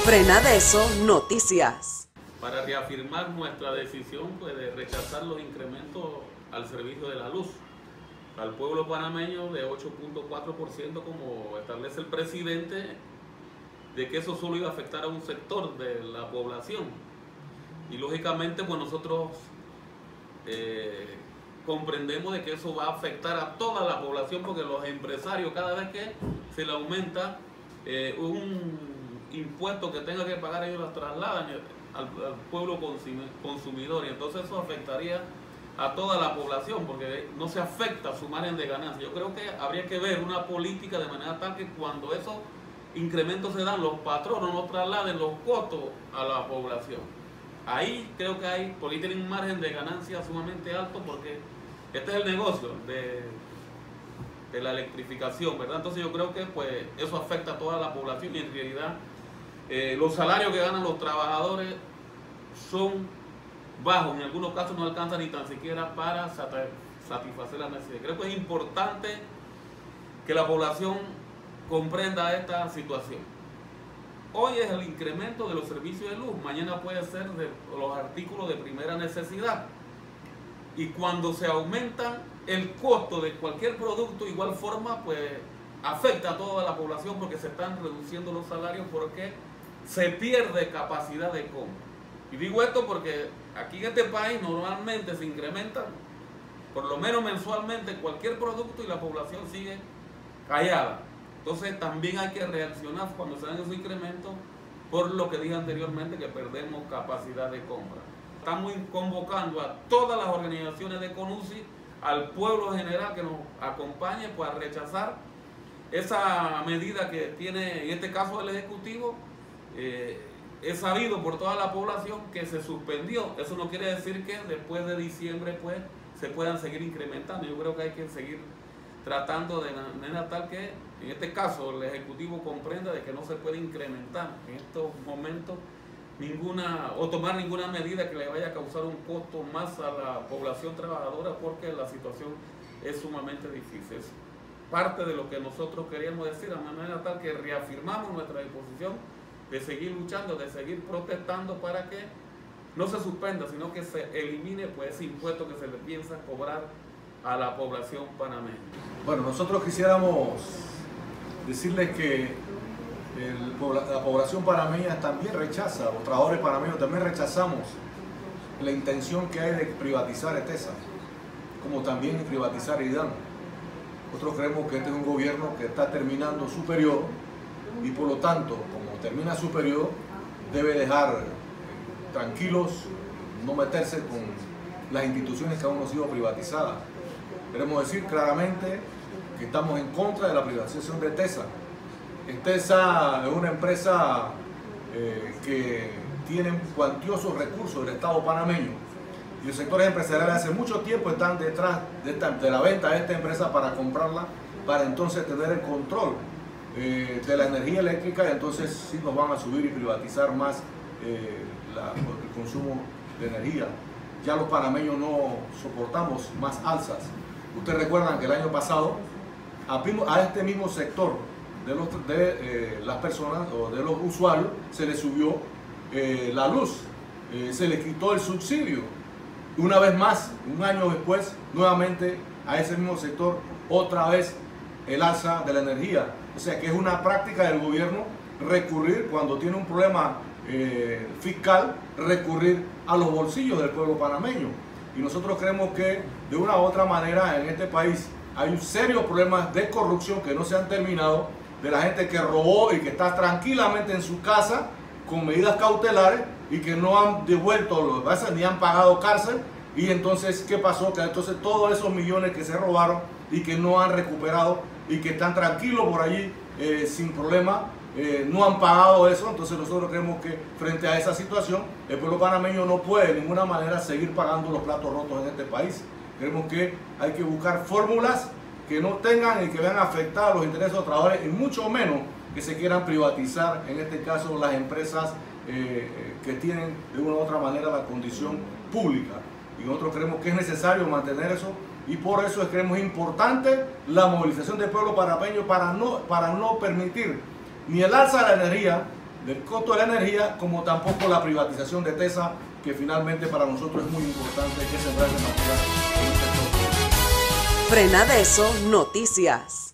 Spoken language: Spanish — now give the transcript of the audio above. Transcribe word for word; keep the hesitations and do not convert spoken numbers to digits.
Frenadeso Noticias. Para reafirmar nuestra decisión pues, de rechazar los incrementos al servicio de la luz al pueblo panameño de ocho punto cuatro por ciento, como establece el presidente, de que eso solo iba a afectar a un sector de la población. Y lógicamente pues nosotros eh, comprendemos de que eso va a afectar a toda la población, porque los empresarios, cada vez que se le aumenta eh, un impuesto que tenga que pagar, ellos las trasladan al, al pueblo consumidor, y entonces eso afectaría a toda la población, porque no se afecta su margen de ganancia. Yo creo que habría que ver una política de manera tal que cuando esos incrementos se dan, los patronos no trasladen los costos a la población. Ahí creo que hay, porque tienen un margen de ganancia sumamente alto, porque este es el negocio de, de la electrificación, ¿verdad? Entonces yo creo que pues eso afecta a toda la población, y en realidad eh, los salarios que ganan los trabajadores son bajos, en algunos casos no alcanzan ni tan siquiera para satisfacer las necesidades. Creo que es importante que la población comprenda esta situación. Hoy es el incremento de los servicios de luz, mañana puede ser de los artículos de primera necesidad. Y cuando se aumentan el costo de cualquier producto, de igual forma, pues afecta a toda la población, porque se están reduciendo los salarios, porque se pierde capacidad de compra. Y digo esto porque aquí en este país normalmente se incrementan, por lo menos mensualmente, cualquier producto, y la población sigue callada. Entonces también hay que reaccionar cuando se dan esos incrementos, por lo que dije anteriormente, que perdemos capacidad de compra. Estamos convocando a todas las organizaciones de CONUSI, al pueblo en general, que nos acompañe pues, a rechazar esa medida que tiene, en este caso el Ejecutivo. eh, Es sabido por toda la población que se suspendió. Eso no quiere decir que después de diciembre pues, se puedan seguir incrementando. Yo creo que hay que seguir tratando de manera tal que, en este caso, el Ejecutivo comprenda de que no se puede incrementar en estos momentos ninguna, o tomar ninguna medida que le vaya a causar un costo más a la población trabajadora, porque la situación es sumamente difícil. Es parte de lo que nosotros queríamos decir, de manera tal que reafirmamos nuestra disposición de seguir luchando, de seguir protestando para que no se suspenda, sino que se elimine pues, ese impuesto que se le piensa cobrar a la población panameña. Bueno, nosotros quisiéramos decirles que el, la población panameña también rechaza, los trabajadores panameños también rechazamos la intención que hay de privatizar ETESA, como también privatizar IDAN. Nosotros creemos que este es un gobierno que está terminando su periodo, y por lo tanto, como termina su periodo, debe dejar tranquilos, no meterse con las instituciones que aún no han sido privatizadas. Queremos decir claramente que estamos en contra de la privatización de ETESA. ETESA es una empresa eh, que tiene cuantiosos recursos del Estado panameño, y los sectores empresariales hace mucho tiempo están detrás de, esta, de la venta de esta empresa para comprarla, para entonces tener el control Eh, de la energía eléctrica, y entonces sí nos van a subir y privatizar más eh, la, el consumo de energía. Ya los panameños no soportamos más alzas. Ustedes recuerdan que el año pasado a, a este mismo sector de, los, de eh, las personas o de los usuarios se les subió eh, la luz, eh, se les quitó el subsidio. Una vez más, un año después, nuevamente a ese mismo sector otra vez el alza de la energía. O sea que es una práctica del gobierno recurrir, cuando tiene un problema eh, fiscal, recurrir a los bolsillos del pueblo panameño. Y nosotros creemos que de una u otra manera en este país hay un serio problema de corrupción que no se han terminado, de la gente que robó y que está tranquilamente en su casa con medidas cautelares y que no han devuelto los bases ni han pagado cárcel. Y entonces, ¿qué pasó? Que entonces todos esos millones que se robaron y que no han recuperado y que están tranquilos por allí eh, sin problema, eh, no han pagado eso. Entonces nosotros creemos que frente a esa situación el pueblo panameño no puede de ninguna manera seguir pagando los platos rotos en este país. Creemos que hay que buscar fórmulas que no tengan y que vean afectar los intereses de los trabajadores, y mucho menos que se quieran privatizar, en este caso las empresas eh, que tienen de una u otra manera la condición pública. Y nosotros creemos que es necesario mantener eso, y por eso creemos importante la movilización del pueblo panameño para no, para no permitir ni el alza de la energía, del costo de la energía, como tampoco la privatización de TESA, que finalmente para nosotros es muy importante que se en materia. Frenadeso Noticias.